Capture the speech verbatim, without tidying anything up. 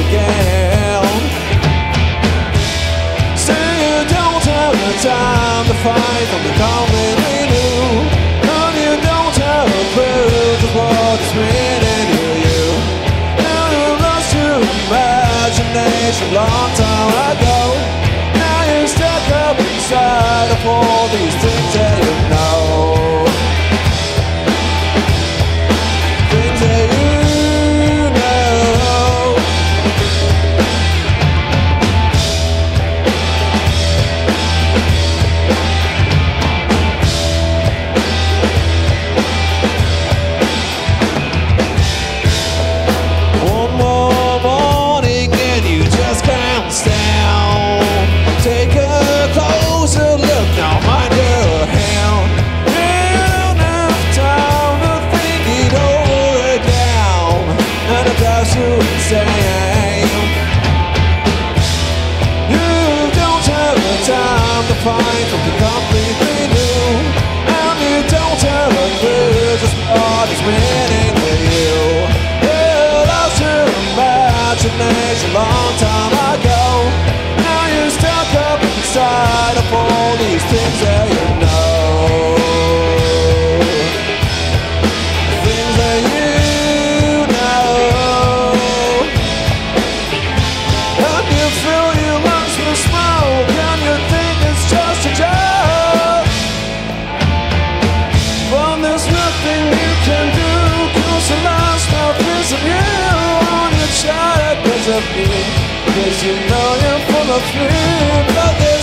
again. Say you don't have the time to fight from the completely new, and you don't have a clue to what's meaning to you. Now you've lost your imagination long time ago. Now you're stuck up inside of all these things that you know. Things that you find something completely new, and you don't have a clue just what is meaning to you. You lost your imagination long time ago. Now you're stuck up inside of all these things that you know. Things that you know. And you fill your lungs with smoke, and you think just a joke. But there's nothing you can do, 'cause the last stuff is of you. On your child because of me, 'cause you know you're full of fear.